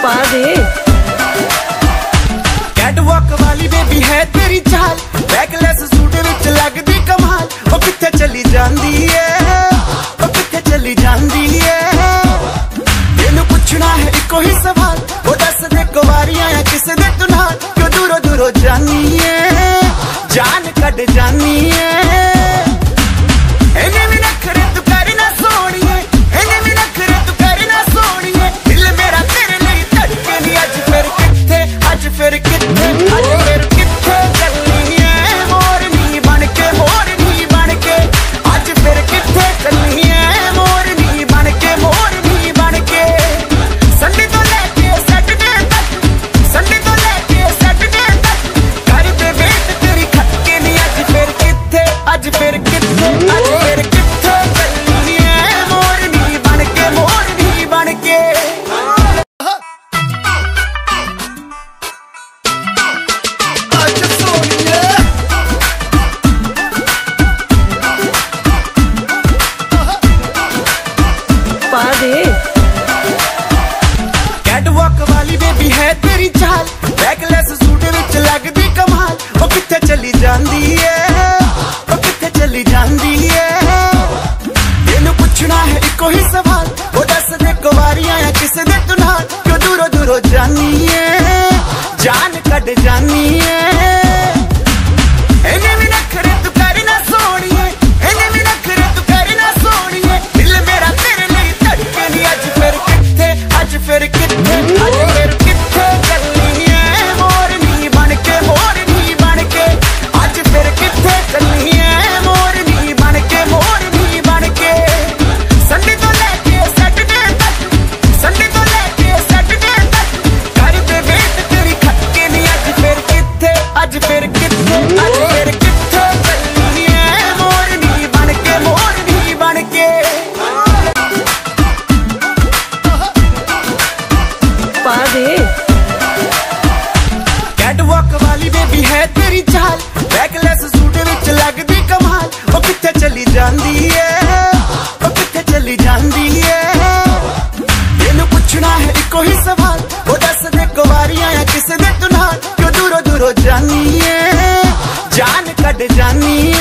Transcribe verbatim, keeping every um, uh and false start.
पा दे। कैटवॉक वाली बेबी है तेरी चाल, बैकलेस सूट विच लगदी कमाल। ओ किथे चली जांदी है, ओ किथे चली जांदी है। तेनू पुछना है इको ही सवाल, ओ दस दे कुवारियां है किस दे तू नाल। क्यों दूरों दूरों जानी है, जान कट जानी है। इन्हें भी नखरे तू करना सोनिए, इन्हें भी नखरे तू करना सोनिए। दिल मेरा तेरे लिए धड़के नी। अज फिर किथे, अज फिर किथे, अज फिर किथे चलनी है मोरनी बनके, मोरनी बनके। अज फिर किथे चलनी है मोरनी बनके, मोरनी बनके। संडे तो लेके सैटरडे तक, संडे तो लेके सैटरडे तक कर दे वेट तेरी खटके नी। अज फिर किथे, अज फिर किथे, अज फिर किथे चलनी है मोरनी बनके, मोरनी बनके। पा दे। कैटवॉक वाली बेबी है तेरी चाल, बैकलेस सूट विच लगदी कमाल। ओ किथे चली जांदी है, ओ किथे चली जांदी है। तेनू पुछना है इको ही सवाल, ओ दस दे कुवारियां है किस दे तू नाल। क्यों दूरों दूरों जानी है, जान कट जानी है। इन्हें भी नखरे तू करना सोनिए, इन्हें भी नखरे तू करना सोनिए। दिल मेरा तेरे लिए धड़के नी। अज फिर किथे, अज फिर किथे, अज फिर किथे चलनी है मोरनी बनके, मोरनी बनके। अज फिर किथे चलनी है मोरनी बनके, मोरनी बनके। संडे तो लेके सैटरडे तक, संडे तो लेके सैटरडे तक कर दे वेट तेरी खटके नी। अज फिर किथे, अज फिर किथे, अज फिर किथे चलनी है मोरनी बनके, मोरनी बनके। पा दे। कैटवॉक वाली बेबी है तेरी चाल, बैकलेस सूट विच लगदी कमाल। ओ किथे चली जांदी है, ओ किथे चली जांदी है। तेनू पुछना है इको ही सवाल, ओ दस दे कुवारियां है किस दे तू नाल। क्यों दूरों दूरों जानी है, जान कट जानी है।